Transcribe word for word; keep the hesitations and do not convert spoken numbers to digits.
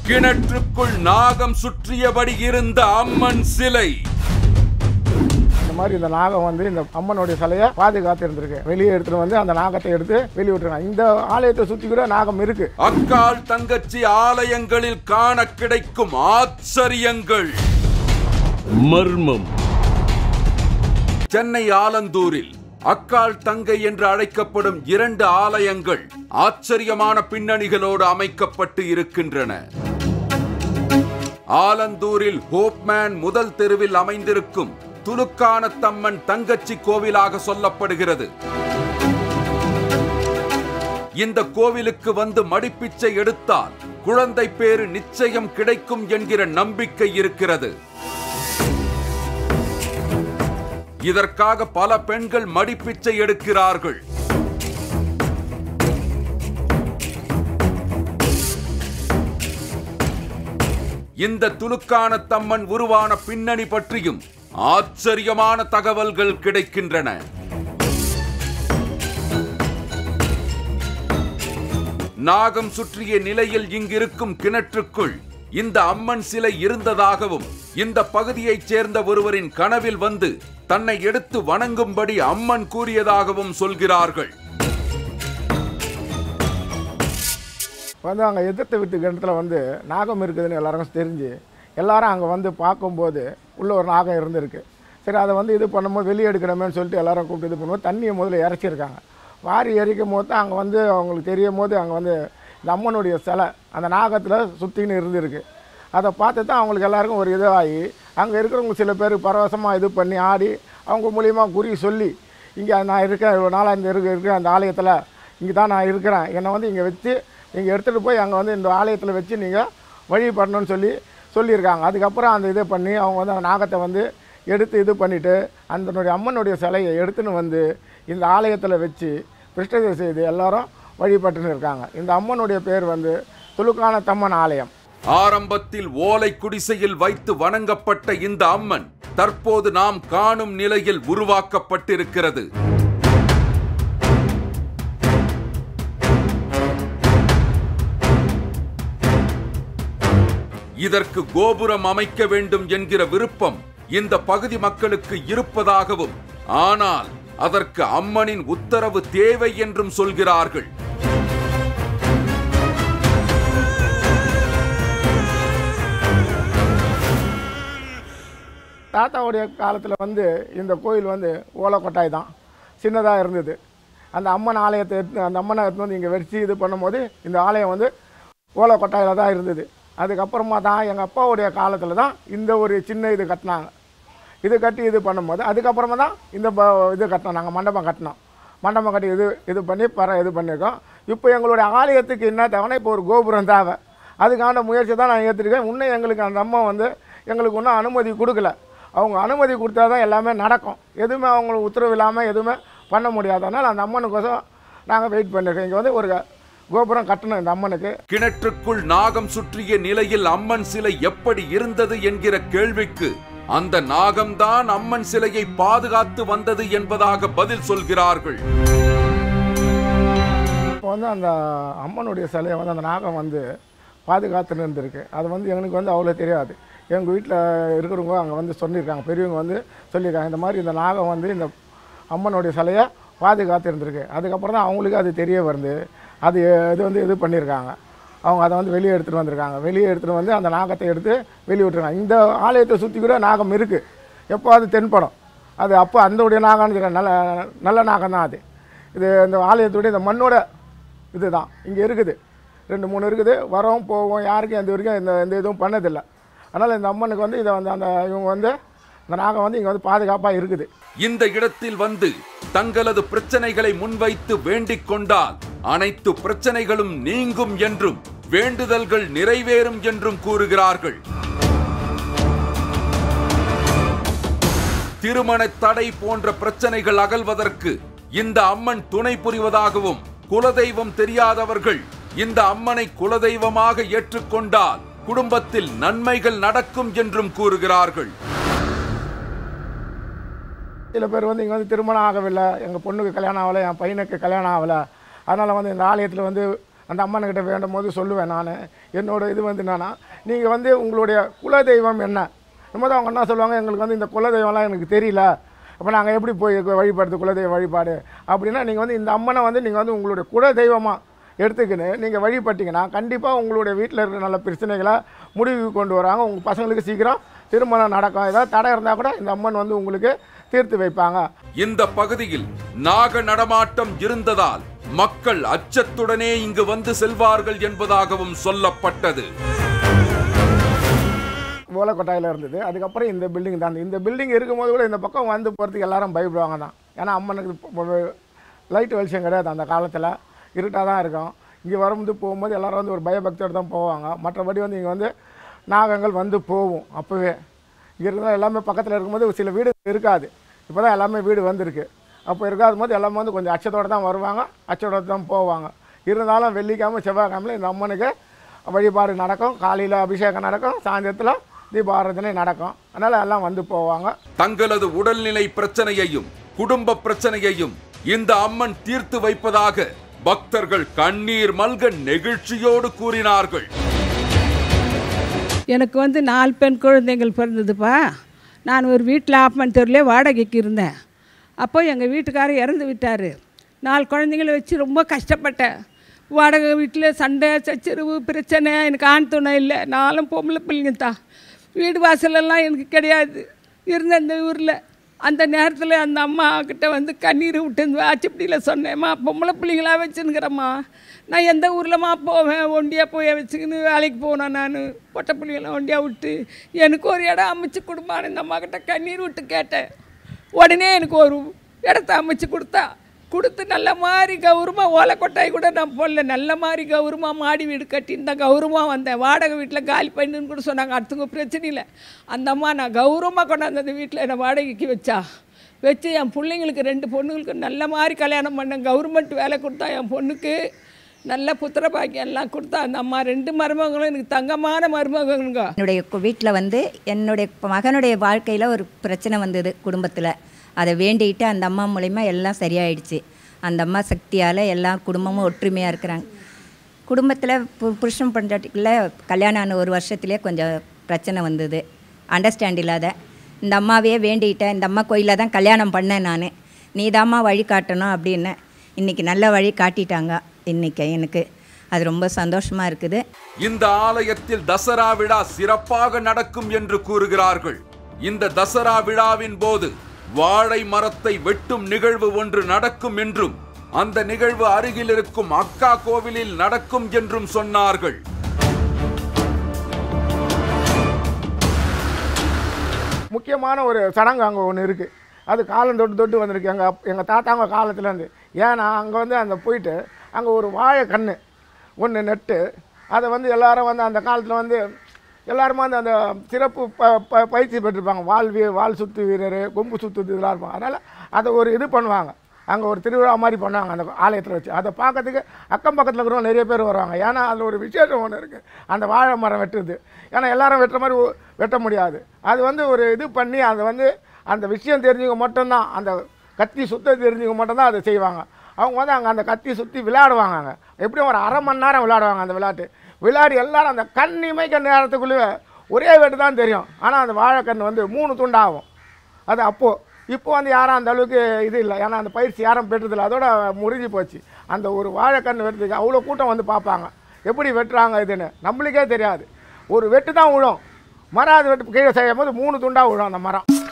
கிணற்றுக்குள் நாகம் சுற்றியபடி இருந்த அம்மன் சிலை. இந்த மாதிரி இந்த நாகம் வந்து இந்த அம்மனுடைய சிலையை பாதுகாத்து இருந்திருக்கு. வெளியே எடுத்துட்டு வந்து அந்த நாகத்தை எடுத்து வெளியே விட்டுருக்காங்க. இந்த ஆலயத்தை சுத்தி கூட நாகம் இருக்கு. அக்காள் தங்கச்சி ஆலயங்களில் காண கிடைக்கும் ஆச்சரியங்கள். மர்மம். சென்னை ஆலந்தூரில் அக்காள் தங்கை என்று அழைக்கப்படும் இரண்டு ஆலயங்கள் ஆச்சரியமான பின்னணிகளோடு அமைக்கப்பட்டு இருக்கின்றன. ஆலந்தூரில் ஹோப்மேன் முதல் தெருவில் அமைந்திருக்கும் துலுக்கானத்தம்மன் தங்கச்சி கோவிலாக சொல்லப்படுகிறது. இந்த கோவிலுக்கு வந்து மடிப்பிச்சை எடுத்தால் குழந்தை பேறு நிச்சயம் கிடைக்கும் என்கிற நம்பிக்கை இருக்கிறது. இதற்காக பல பெண்கள் மடிப்பிச்சை எடுக்கிறார்கள். இந்த துலுக்கானத்தம்மன் உருவான பின்னணி பற்றியும் ஆச்சரியமான தகவல்கள் கிடைக்கின்றன. நாகம் சுற்றிய நிலையில் இங்கிருக்கும் கிணற்றுக்குள் இந்த அம்மன் சிலை இருந்ததாகவும் இந்த பகுதியைச் சேர்ந்த ஒருவரின் கனவில் வந்து தன்னை எடுத்து வணங்கும்படி அம்மன் கூறியதாகவும் சொல்கிறார்கள். வந்து அங்கே எதிர்த்த வீட்டு கிணத்துல வந்து நாகம் இருக்குதுன்னு எல்லாருக்கும் தெரிஞ்சு எல்லாரும் அங்கே வந்து பார்க்கும்போது உள்ள ஒரு நாகம் இருந்திருக்கு. சரி, அதை வந்து இது பண்ணும்போது வெளியே எடுக்கணுமேனு சொல்லிட்டு எல்லாரும் கூப்பிட்டு இது பண்ணும்போது தண்ணியை முதல்ல இறச்சிருக்காங்க. வாரி எரிக்கும் போது அங்கே வந்து அவங்களுக்கு தெரியும் போது அங்கே வந்து இந்த அம்மனுடைய சிலை அந்த நாகத்தில் சுற்றின்னு இருந்திருக்கு. அதை பார்த்து தான் அவங்களுக்கு எல்லாருக்கும் ஒரு இதாகி அங்கே இருக்கிறவங்க சில பேர் பரவசமாக இது பண்ணி ஆடி அவங்க மூலியமாக குறி சொல்லி இங்கே நான் இருக்கேன், இவ்வளோ நாளாக இந்த இருக்க இருக்கேன் அந்த ஆலயத்தில் இங்கே தான் நான் இருக்கிறேன், என்னை வந்து இங்கே வச்சு நீங்கள் எடுத்துகிட்டு போய் அங்கே வந்து இந்த ஆலயத்தில் வச்சு நீங்கள் வழிபடணும்னு சொல்லி சொல்லியிருக்காங்க. அதுக்கப்புறம் அந்த இதை பண்ணி அவங்க வந்து அந்த நாகத்தை வந்து எடுத்து இது பண்ணிவிட்டு அந்த அம்மனுடைய சிலையை எடுத்துன்னு வந்து இந்த ஆலயத்தில் வச்சு பிரதிஷ்டை செய்து எல்லாரும் வழிபட்டுன்னு இருக்காங்க. இந்த அம்மனுடைய பேர் வந்து துலுக்கானத்தம்மன் ஆலயம். ஆரம்பத்தில் ஓலை குடிசையில் வைத்து வணங்கப்பட்ட இந்த அம்மன் தற்போது நாம் காணும் நிலையில் உருவாக்கப்பட்டிருக்கிறது. இதற்கு கோபுரம் அமைக்க வேண்டும் என்கிற விருப்பம் இந்த பகுதி மக்களுக்கு இருப்பதாகவும், ஆனால் அதற்கு அம்மனின் உத்தரவு தேவை என்றும் சொல்கிறார்கள். தாத்தாவுடைய காலத்தில் வந்து இந்த கோயில் வந்து ஓலை கொட்டாய் தான் சின்னதாக இருந்தது. அந்த அம்மன் ஆலயத்தை எடுத்து அந்த அம்மனை எடுத்து வந்து இங்கே வச்சு இது பண்ணும்போது இந்த ஆலயம் வந்து ஓலை கொட்டாயில் தான் இருந்தது. அதுக்கப்புறமா தான் எங்கள் அப்பாவுடைய காலத்தில் தான் இந்த ஒரு சின்ன இது கட்டினாங்க. இது கட்டி இது பண்ணும்போது அதுக்கப்புறமா தான் இந்த இது கட்டினோம், நாங்கள் மண்டபம் கட்டினோம். மண்டபம் கட்டி இது இது பண்ணி பர இது பண்ணியிருக்கோம். இப்போ எங்களுடைய ஆலயத்துக்கு என்ன தேவைன்னா இப்போ ஒரு கோபுரம் தேவை. அதுக்கான முயற்சி தான் நான் ஏற்றிருக்கேன். இன்னும் எங்களுக்கு அந்த அம்மா வந்து எங்களுக்கு இன்னும் அனுமதி கொடுக்கல. அவங்க அனுமதி கொடுத்தா தான் எல்லாமே நடக்கும். எதுவுமே அவங்களுக்கு உத்தரவு இல்லாமல் எதுவுமே பண்ண முடியாதனால அந்த அம்மனுக்கோசம் நாங்கள் வெயிட் பண்ணியிருக்கோம். இங்கே வந்து ஒரு கோபுரம் கட்டணும் இந்த அம்மனுக்கு. கிணற்றுக்குள் நாகம் சுற்றிய நிலையில் அம்மன் சிலை எப்படி இருந்தது என்கிற கேள்விக்கு அந்த நாகம்தான் அம்மன் சிலையை பாதுகாத்து வந்தது என்பதாக பதில் சொல்கிறார்கள். இப்போ வந்து அந்த அம்மனுடைய சிலையை வந்து அந்த நாகம் வந்து பாதுகாத்துன்னு இருந்திருக்கு. அது வந்து எங்களுக்கு வந்து அவ்வளோ தெரியாது. எங்கள் வீட்டில் இருக்கிறவங்க அங்கே வந்து சொல்லியிருக்காங்க, பெரியவங்க வந்து சொல்லியிருக்காங்க இந்த மாதிரி இந்த நாகம் வந்து இந்த அம்மனுடைய சிலையை பாதுகாத்து இருந்திருக்கு. அதுக்கப்புறம் தான் அவங்களுக்கு அது தெரிய வருது. அது இது வந்து இது பண்ணியிருக்காங்க. அவங்க அதை வந்து வெளியே எடுத்துகிட்டு வந்திருக்காங்க. வெளியே எடுத்துகிட்டு வந்து அந்த நாகத்தை எடுத்து வெளியே விட்டுருக்காங்க. இந்த ஆலயத்தை சுற்றி கூட நாகம் இருக்குது. எப்போ அது தென்படும். அது அப்போ அந்தவுடைய நாகம்னு நல்ல நல்ல நாகம் தான் அது. இது இந்த ஆலயத்துடைய இந்த மண்ணோட இது தான் இங்கே இருக்குது. ரெண்டு மூணு இருக்குது. வரோம் போவோம், யாருக்கும் எந்த வரைக்கும் இந்த எந்த இதுவும் பண்ணதில்லை. அதனால் இந்த அம்மனுக்கு வந்து இதை வந்து அந்த இவங்க வந்து இந்த நாகம் வந்து இங்கே வந்து பாதுகாப்பாக இருக்குது. இந்த இடத்தில் வந்து தங்களது பிரச்சனைகளை முன்வைத்து வேண்டிக் கொண்டால் அனைத்து பிரச்சனைகளும் நீங்கும் என்றும் வேண்டுதல்கள் நிறைவேறும் என்றும் கூறுகிறார்கள். திருமண தடை போன்ற பிரச்சனைகள் அகல்வதற்கு இந்த அம்மன் துணை புரிவதாகவும், குலதெய்வம் தெரியாதவர்கள் இந்த அம்மனை குலதெய்வமாக ஏற்றுக்கொண்டால் குடும்பத்தில் நன்மைகள் நடக்கும் என்றும் கூறுகிறார்கள். சில பேர் வந்து இங்கே வந்து திருமணம் ஆகவில்லை, எங்கள் பொண்ணுக்கு கல்யாணம் ஆகலை, என் பையனுக்கு கல்யாணம் ஆகலை, அதனால் வந்து இந்த ஆலயத்தில் வந்து அந்த அம்மன்கிட்ட வேண்டும் போது சொல்லுவேன் நான். என்னோட இது வந்து என்னன்னா, நீங்கள் வந்து உங்களுடைய குலதெய்வம் என்ன? நம்ம தான் அவங்க என்ன சொல்லுவாங்க, எங்களுக்கு வந்து இந்த குலதெய்வம்லாம் எனக்கு தெரியல, அப்போ நாங்கள் எப்படி போய் வழிபடுறது குலதெய்வ வழிபாடு அப்படின்னா, நீங்கள் வந்து இந்த அம்மனை வந்து நீங்கள் வந்து உங்களுடைய குலதெய்வமாக எடுத்துக்கின்னு நீங்கள் வழிபட்டிங்கன்னா கண்டிப்பாக உங்களுடைய வீட்டில் இருக்கிற நல்ல பிரச்சனைகளை முடிவுக்கு கொண்டு வராங்க. உங்கள் பசங்களுக்கு சீக்கிரம் திருமணம் நடக்கும். ஏதாவது தடை இருந்தால் கூட இந்த அம்மன் வந்து உங்களுக்கு தீர்த்து வைப்பாங்க. இந்த பகுதியில் நாக நடமாட்டம் இருந்ததால் மக்கள் அச்சத்துடனே இங்கு வந்து செல்வார்கள் என்பதாகவும் சொல்லப்பட்டது. ஓலக்கொட்டாயில் இருந்தது. அதுக்கப்புறம் இந்த பில்டிங் தான். இந்த பில்டிங் இருக்கும்போது கூட இந்த பக்கம் வந்து போகிறதுக்கு எல்லாரும் பயப்படுவாங்க தான். ஏன்னா அம்மனுக்கு லைட் வெளிச்சம் கிடையாது அந்த காலத்தில், இருட்டாக தான் இருக்கும். இங்கே வரும்போது போகும்போது எல்லோரும் வந்து ஒரு பயபக்தியோடு தான் போவாங்க. மற்றபடி வந்து இங்கே வந்து நாகங்கள் வந்து போகும். அப்போவே இங்கே இருந்தால் எல்லாமே பக்கத்தில் இருக்கும்போது சில வீடு இருக்காது. இப்போ தான் எல்லாமே வீடு வந்திருக்கு. அப்போ இருக்காத போது எல்லாமே வந்து கொஞ்சம் அச்சத்தோடு தான் வருவாங்க, அச்சத்தோடு தான் போவாங்க. இருந்தாலும் வெள்ளிக்கிழமை செவ்வாய்க்கிழமையில் இந்த அம்மனுக்கு வழிபாடு நடக்கும். காலையில் அபிஷேகம் நடக்கும், சாயந்தரத்தில் தீபாராதனை நடக்கும். அதனால் எல்லாம் வந்து போவாங்க. தங்களது உடல்நிலை பிரச்சனையையும் குடும்ப பிரச்சனையையும் இந்த அம்மன் தீர்த்து வைப்பதாக பக்தர்கள் கண்ணீர் மல்க நெகிழ்ச்சியோடு கூறினார்கள். எனக்கு வந்து நாலு பெண் குழந்தைகள் பிறந்ததுப்பா. நான் ஒரு வீட்டில் ஆப்பமன் தெருவிலே வாடகைக்கு இருந்தேன். அப்போ எங்கள் வீட்டுக்காரர் இறந்து விட்டார். நாலு குழந்தைங்களை வச்சு ரொம்ப கஷ்டப்பட்டேன். வாடகை வீட்டில் சண்டை சச்சரவு பிரச்சனை, எனக்கு ஆண் துணை இல்லை, நாலும் பொம்பளை பிள்ளைங்க தான். வீடு வாசலெல்லாம் எனக்கு கிடையாது இருந்த அந்த ஊரில். அந்த நேரத்தில் அந்த அம்மா கிட்ட வந்து கண்ணீர் விட்டு ஆச்சிப்படியில் சொன்னேம்மா, பொம்பளை பிள்ளைங்களாக வச்சுன்னுக்கிறேம்மா, நான் எந்த ஊர்லம்மா போவேன், ஒண்டியாக போய் வச்சுக்கின்னு வேலைக்கு போனேன். நான் பொட்டை பிள்ளைங்களாம் ஒண்டியாக விட்டு எனக்கு ஒரு இடம் அமைச்சு கொடுமான்னு இந்த அம்மா கிட்ட கண்ணீர் விட்டு கேட்டேன். உடனே எனக்கு ஒரு இடத்த அமைச்சு கொடுத்தா. கொடுத்து நல்ல மாதிரி கௌரவமாக ஓலைக்கொட்டாய் கூட நான் போடல, நல்ல மாதிரி கௌரவமாக மாடி வீடு கட்டின்னு தான் கௌரவமாக வந்தேன். வாடகை வீட்டில் காலி பண்ணுன்னு கூட சொன்னாங்க. அடுத்தவங்க பிரச்சனை இல்லை. அந்த அம்மா நான் கௌரவமாக கொண்டாந்து அந்த வீட்டில் என்னை வாடகைக்கு வச்சா. வச்சு என் பிள்ளைங்களுக்கு ரெண்டு பொண்ணுங்களுக்கு நல்ல மாதிரி கல்யாணம் பண்ணேன். கவர்மெண்ட் வேலை கொடுத்தா என் பொண்ணுக்கு நல்ல புத்திர பாக்கியம் எல்லாம் கொடுத்தா. அந்த அம்மா ரெண்டு மருமகளும் எனக்கு தங்கமான மருமகங்க. என்னுடைய வீட்டில் வந்து என்னுடைய மகனுடைய வாழ்க்கையில் ஒரு பிரச்சனை வந்தது குடும்பத்தில். அதை வேண்டிக்கிட்டு அந்த அம்மா மூலிமா எல்லாம் சரியாயிடுச்சு. அந்த அம்மா சக்தியால் எல்லா குடும்பமும் ஒற்றுமையாக இருக்கிறாங்க. குடும்பத்தில் பு புருஷன் பொண்டாட்டிக்குள்ளே கல்யாணம் ஆன ஒரு வருஷத்துலேயே கொஞ்சம் பிரச்சனை வந்தது, அண்டர்ஸ்டாண்ட் இல்லாத. இந்த அம்மாவையே வேண்டிக்கிட்டேன். இந்த அம்மா கோயிலில் தான் கல்யாணம் பண்ணேன் நான். நீ தாம்மா வழி காட்டணும் அப்படின்னு. இன்றைக்கி நல்ல வழி காட்டிட்டாங்க. இன்றைக்கி எனக்கு அது ரொம்ப சந்தோஷமாக இருக்குது. இந்த ஆலயத்தில் தசரா விழா சிறப்பாக நடக்கும் என்று கூறுகிறார்கள். இந்த தசரா விழாவின் போது வாழை மரத்தை வெட்டும் நிகழ்வு ஒன்று நடக்கும் என்றும் அந்த நிகழ்வு அருகில் இருக்கும் அக்கா கோவிலில் நடக்கும் என்றும் சொன்னார்கள். முக்கியமான ஒரு சடங்கு அங்கே ஒன்று இருக்குது. அது காலம் தொட்டு தொட்டு வந்திருக்கு எங்கள் எங்கள் தாத்தாங்க காலத்துலேருந்து. ஏன்னா அங்கே வந்து அந்த போயிட்டு அங்கே ஒரு வாழை கன்று ஒன்று நட்டு அதை வந்து எல்லாரும் வந்து அந்த காலத்தில் வந்து எல்லாருமே வந்து அந்த சிறப்பு ப ப பயிற்சி பெற்றிருப்பாங்க. வால் வீ வால் சுற்று வீரர், கொம்பு சுற்று இதெல்லாம் இருப்பாங்க. அதனால் அதை ஒரு இது பண்ணுவாங்க. அங்கே ஒரு திருவிழா மாதிரி பண்ணுவாங்க அந்த ஆலயத்தில் வச்சு. அதை பார்க்கறதுக்கு அக்கம் பக்கத்தில் இருக்கிறவங்க நிறைய பேர் வருவாங்க. ஏன்னா அதில் ஒரு விசேஷம் ஒன்று இருக்குது, அந்த வாழை மரம் வெட்டுறது. ஏன்னா எல்லாரும் வெட்டுற மாதிரி வெட்ட முடியாது. அது வந்து ஒரு இது பண்ணி அதை வந்து அந்த விஷயம் தெரிஞ்சவங்க மட்டும்தான், அந்த கத்தி சுத்த தெரிஞ்சவங்க மட்டும்தான் அதை செய்வாங்க. அவங்க வந்து அங்கே அந்த கத்தி சுற்றி விளையாடுவாங்க. அங்கே எப்படியும் ஒரு அரை மணி நேரம் விளையாடுவாங்க. அந்த விளையாட்டு விளையாடி எல்லாரும் அந்த கண் இமைக்க நேரத்துக்குள்ளே ஒரே வெட்டு தான் தெரியும். ஆனால் அந்த வாழைக்கன்று வந்து மூணு துண்டாகும். அது அப்போது இப்போ வந்து யாரும் அந்த அளவுக்கு இது இல்லை. ஏன்னா அந்த பயிற்சி யாரும் பெற்றதில்லை, அதோட முறிஞ்சு போச்சு. அந்த ஒரு வாழைக்கன்று வெட்டுறதுக்கு அவ்வளோ கூட்டம் வந்து பார்ப்பாங்க. எப்படி வெட்டுறாங்க இதுன்னு நம்மளுக்கே தெரியாது. ஒரு வெட்டு தான் விழும். மரம் அது வெட்டு கீழே செய்யும் போது மூணு துண்டாக விழும் அந்த மரம்.